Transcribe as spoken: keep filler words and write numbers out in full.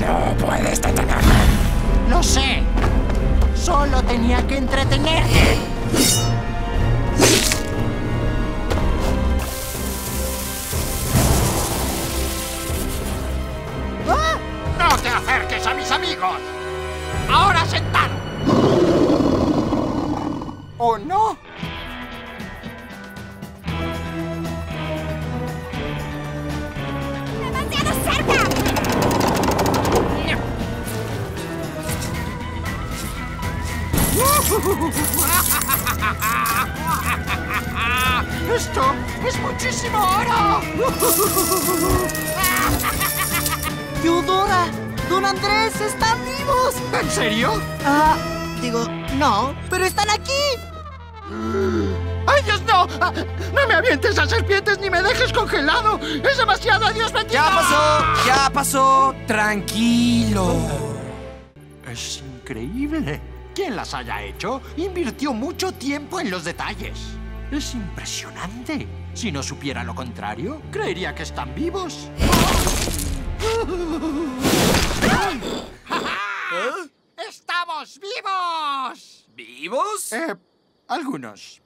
No puedes detenerme. Lo sé. Solo tenía que entretenerte. ¡Ah! ¡No te acerques a mis amigos! ¡Ahora sentado! ¿O no? ¡Demasiado cerca! ¡Esto es muchísimo oro! ¡Eudora! ¡Don Andrés! ¡Están vivos! ¿En serio? Ah, digo, no, pero están aquí. ¡Ay, Dios, no! Ah, ¡No me avientes a serpientes ni me dejes congelado! ¡Es demasiado! ¡Dios bendito! ¡Ya pasó! ¡Ya pasó! ¡Tranquilo! Es increíble. Quien las haya hecho invirtió mucho tiempo en los detalles. Es impresionante. Si no supiera lo contrario, creería que están vivos. ¡Estamos vivos! ¿Vivos? Eh, algunos.